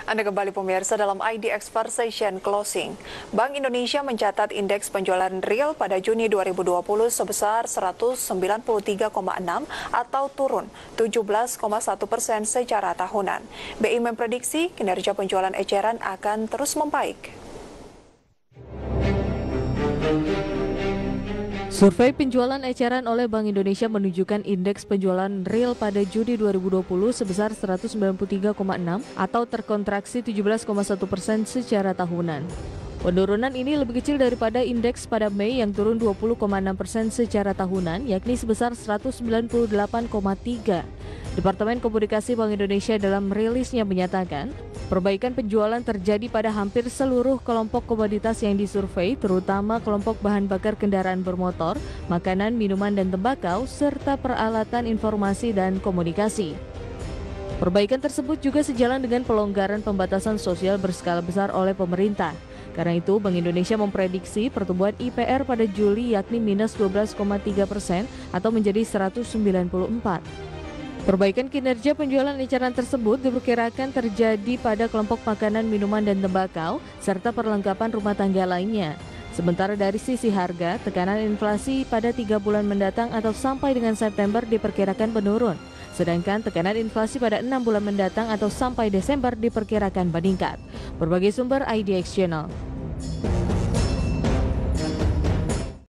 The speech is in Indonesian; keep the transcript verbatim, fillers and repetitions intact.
Anda kembali pemirsa dalam I D X Session Closing. Bank Indonesia mencatat indeks penjualan real pada Juni dua ribu dua puluh sebesar seratus sembilan puluh tiga koma enam atau turun tujuh belas koma satu persen secara tahunan. B I memprediksi kinerja penjualan eceran akan terus membaik. Survei penjualan eceran oleh Bank Indonesia menunjukkan indeks penjualan real pada Juni dua ribu dua puluh sebesar seratus sembilan puluh tiga koma enam atau terkontraksi tujuh belas koma satu persen secara tahunan. Penurunan ini lebih kecil daripada indeks pada Mei yang turun dua puluh koma enam persen secara tahunan, yakni sebesar seratus sembilan puluh delapan koma tiga. Departemen Komunikasi Bank Indonesia dalam rilisnya menyatakan, perbaikan penjualan terjadi pada hampir seluruh kelompok komoditas yang disurvei, terutama kelompok bahan bakar kendaraan bermotor, makanan, minuman, dan tembakau, serta peralatan informasi dan komunikasi. Perbaikan tersebut juga sejalan dengan pelonggaran pembatasan sosial berskala besar oleh pemerintah. Karena itu, Bank Indonesia memprediksi pertumbuhan I P R pada Juli yakni minus dua belas koma tiga persen atau menjadi seratus sembilan puluh empat. Perbaikan kinerja penjualan eceran tersebut diperkirakan terjadi pada kelompok makanan, minuman, dan tembakau, serta perlengkapan rumah tangga lainnya. Sementara dari sisi harga, tekanan inflasi pada tiga bulan mendatang atau sampai dengan September diperkirakan menurun. Sedangkan tekanan inflasi pada enam bulan mendatang atau sampai Desember diperkirakan meningkat. Berbagai sumber I D X Channel.